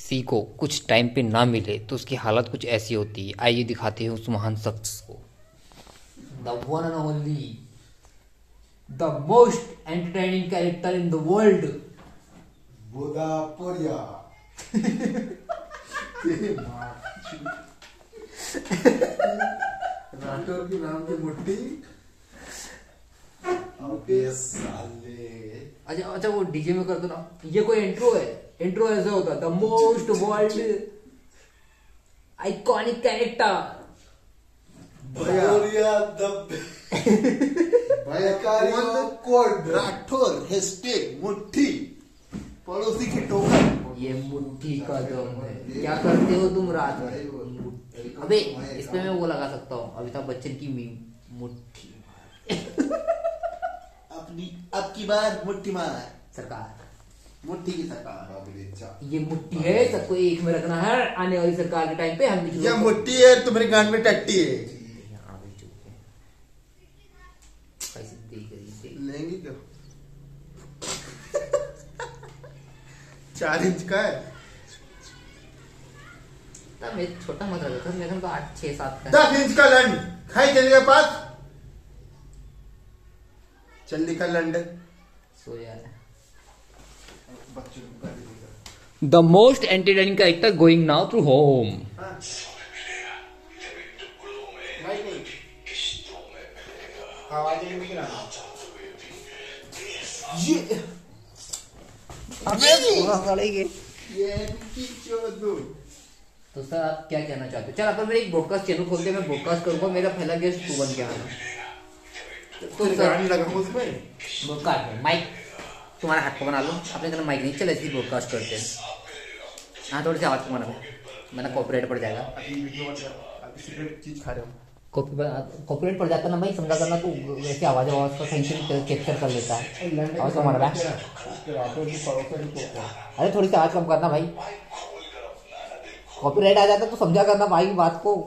किसी को कुछ टाइम पे ना मिले तो उसकी हालत कुछ ऐसी होती है। आइए दिखाते हैं उस महान शख्स को। The one and only, the most entertaining character in the world, बोधापोरिया। राठौर की नाम की मुट्ठी। साले। अच्छा वो डीजे में कर दो ना। ये कोई इंट्रो है? इंट्रो ऐसा होता है, the most world iconic character Rathore hashtag मुट्ठी पड़ोसी की टोकर। ये मुट्ठी का दम है। क्या करते हो तुम रात में? अबे इस पे मैं वो लगा सकता हूँ, अमिताभ बच्चन की मीम, मुट्ठी अपनी अब की बार मुट्ठी मार सरकार, मुट्ठी की सरकार। ये मुट्ठी है, सबको एक में रखना है। आने वाली सरकार के टाइम पे हम भी ये मुट्ठी है, तुम्हारे गांड में टट्टी है। यहाँ भी चुप है। कैसे देख रही लेंगे क्या? 4 इंच का है। तब मैं छोटा मत रखा, मेरे को 8, 6, 7 का 10 इंच का लंड खाई चलेगा पास। चल दिखा लंड। सो यार, the most entertaining character going now to home. तो सर आप क्या कहना चाहते हो? चल अपन मेरे एक ब्रॉडकास्ट चैनल खोलते, मैं ब्रॉडकास्ट करूंगा। मेरा पहला गेस्ट तू बन के आना। तो ब्रॉडकास्ट माइक तुम्हारा हाथ को बना लो। अपने तरफ माइक नहीं, चल ऐसे ही ब्रॉडकास्ट करते हैं। हाँ थोड़ी सी आवाज़ कमाना है, मैंने कॉपीराइट पड़ जाएगा। चीज खा रहे हो, कॉपीराइट पड़ जाता ना भाई, समझा करना। तू वैसे आवाज़ का सही से कैप्चर कर लेता है। आवाज़ कम रहा है। अरे थोड़ी सी आवाज़ कम करना भाई, कॉपीराइट आ जाता तो समझा करना भाई बात को।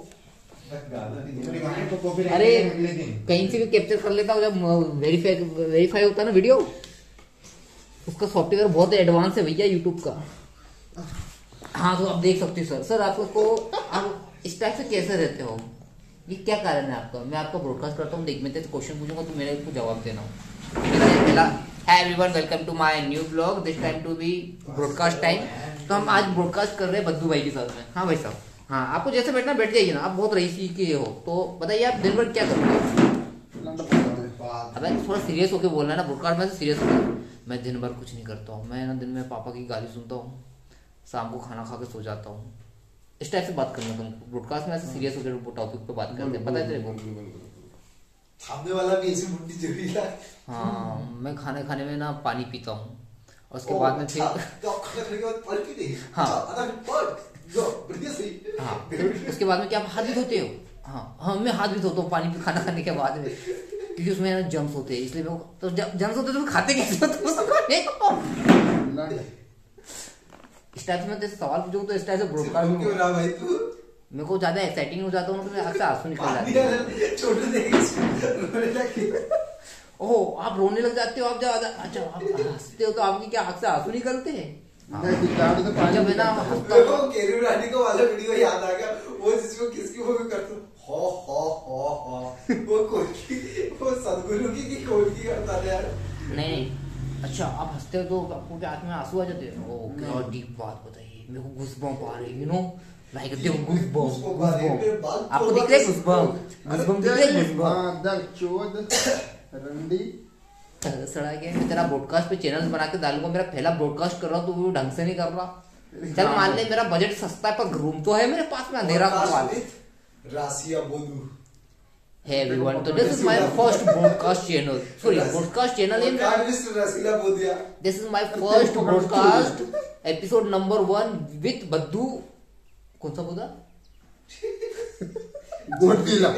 अरे कहीं से भी कैप्चर कर लेता हूँ। जब वेरीफाई होता है ना वीडियो, उसका सॉफ्टवेयर बहुत एडवांस है भैया यूट्यूब का। हाँ तो आप देख सकते हो सर आपको आप इस टाइप से कैसे रहते हो? ये क्या कारण है आपका? मैं आपका ब्रॉडकास्ट करता हूँ, देख में तो क्वेश्चन पूछूंगा तो मेरे को जवाब देना हो। मेरा hi everyone, welcome to my new blog. This time to be broadcast time. तो हम आज ब्रॉडकास्ट कर रहे हैं बद्दू भाई के साथ में। हाँ भाई साहब, हाँ आपको जैसे बैठना बैठ जाइए ना। आप बहुत रईसी के हो, तो बताइए आप दिन भर क्या करोगे? अब थोड़ा सीरियस होकर बोलना है ना, ब्रॉडकास्ट में सीरियस होकर। मैं दिन भर कुछ नहीं करता हूँ। मैं ना दिन में पापा की गाली सुनता हूँ, शाम को खाना खा के सो जाता हूँ। इस टाइप से बात करना तुमको। ब्रॉडकास्ट में ऐसे सीरियस होकर टॉपिक पे बात करते हैं, पता है तेरे को? सामने वाला भी ऐसी मुट्ठी जरूरी है। हाँ मैं खाने में ना पानी पीता हूँ, और उसके बाद में फिर हाँ उसके बाद में क्या आप हाथ भी धोते हो? हाँ मैं हाथ भी धोता हूँ पानी पे खाना खाने के बाद में, क्योंकि उसमें ना जम्स होते हैं, इसलिए मैं तो जम्स होते तो खाते कैसे हो? इस टाइप से मैं तेरे सवाल पूछूं तो इस टाइप से ब्रॉडकास्ट में मेरे को ज्यादा एक्साइटिंग हो जाता हूँ, तो मेरे आँख से आंसू निकल जाते हैं। ओह आप रोने लग जाते हो? आप ज्यादा अच्छा आप हंसते हो तो आपकी क्या आँख से आंसू निकलते हैं? जब मैं ना हंसता हूँ, केरू रानी को वाला वीडियो याद आ गया, वो जिसको किसकी वो भी करता हो वो सदगुरु की कोई की करता है यार। नहीं अच्छा आप हंसते हो तो आपको क्या आँख में आंसू आ जाते हैं? ओह क्या डीप बात बताइए, मेरे को गूज़बम्प आ रही है, यू नो लाइक गूज़बम्प। आपको दिख रहा है गूज़बम्प दिख रहा है? सड़ा गया। मैं तेरा ब्रॉडकास्ट पे चैनल बना के डालूंगा। मेरा पहला ब्रॉडकास्ट कर रहा हूँ तो वो ढंग से नहीं कर रहा। चल मान ले मेरा बजट सस्ता है, पर रूम तो है मेरे पास में, अंधेरा रासिया बोलू है everyone, तो this is my first broadcast channel. Sorry, broadcast channel in this is my first broadcast episode number 1 with बद्दू। कौन सा बोला? गोडकिला।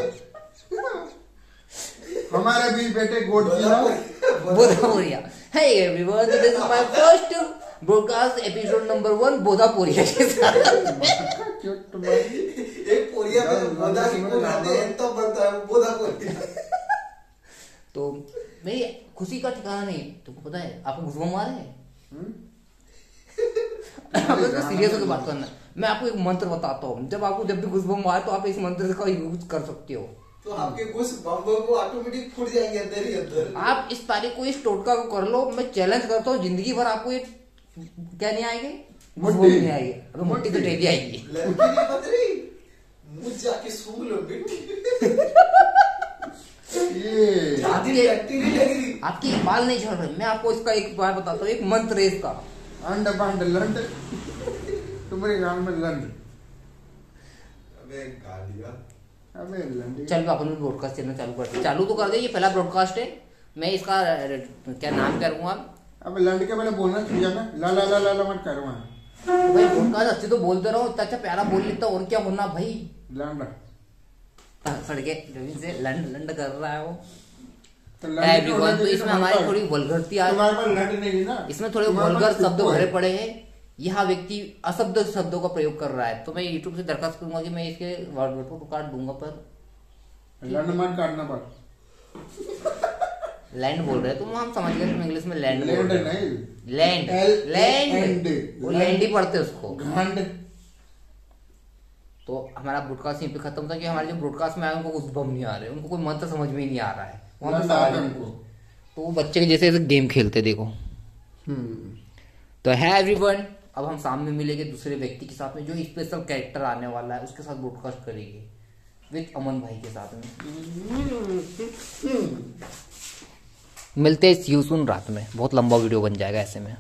हमारे भी बेटे गोडकिला बोधापोरिया। Hey everyone, so this is my first broadcast episode number 1 बोधापोरिया के साथ। एक पोरिया में बोधा की को खाते हैं तो बनता है बोधापोरिया। तो मेरी खुशी का ठिकाना नहीं। तुमको पता है आपको घुसबम मारे हैं? आपको इसमें सीरियस होकर बात करना है। मैं आपको एक मंत्र बताता हूँ, जब भी गुस्बम आए तो आप इस मंत्र का यूज कर सकते हो। तो आपके कुछ बम वो ऑटोमेटिक फूट जाएंगे अंदर ही अंदर। आप इस तारीख को इस टोटका को कर लो, मैं चैलेंज करता हूँ, जिंदगी भर आपको ये क्या नहीं आएंगे, गुस्बम नहीं आएगी। अबे मुट्ठी तो डेली आएगी। लड़की नहीं पता नहीं, मुझ जाके सूंघ लो बेटी। ये आपके बाल नहीं झड़ रहे। मैं आपको इसका एक बार बताता हूँ, एक मंत्र है इसका। अंड बंड लंड, तुम्हारे गांव में लंड। अबे गालियां। अबे लंड। चल अपन ब्रॉडकास्ट चैनल चालू करते हैं। चालू तो कर दे, ये पहला ब्रॉडकास्ट है। मैं इसका क्या नाम करूंगा? अबे लंड के पहले बोलना चाहिए ना, ला ला ला ला ला मत करो। भाई ब्रॉडकास्ट अच्छे तो बोलते रहो, इतना अच्छा प्यारा बोल लेता, और क्या बोलना भाई। लंड सड़के जमीन से लंड लंड कर रहा है वो। तो एवरीवन, तो इसमें हमारी थोड़ी वल्गरती आ, तुम्हारे पास लंड नहीं ना, इसमें थोड़े वल्गर शब्द भरे पड़े हैं। यह व्यक्ति अशब्द शब्दों का प्रयोग कर रहा है, तो मैं यूट्यूब से दरखास्त करूंगा कि मैं इसके वर्ड को काट दूंगा। पर लंड मत काटना पर लैंड बोल रहे हैं, तो हम समझ गए इंग्लिश में लैंड बोल लैंड रहे नहीं, हैं। लैंड लैंड वो लैंड ही पढ़ते हैं उसको। घंड। तो हमारा ब्रॉडकास्ट यहीं पे खत्म था कि हमारे जो ब्रॉडकास्ट में आए उनको कुछ बम नहीं आ रहे, उनको कोई मंत्र समझ में ही नहीं आ रहा है। वहां पे सवाल है उनको, तो वो बच्चे के जैसे गेम खेलते देखो। तो है एवरीवन, अब हम सामने मिलेंगे दूसरे व्यक्ति के साथ में, जो स्पेशल कैरेक्टर आने वाला है, उसके साथ ब्रॉडकास्ट करेंगे विद अमन भाई के साथ में। मिलते हैं यूं सुन रात में, बहुत लंबा वीडियो बन जाएगा ऐसे में।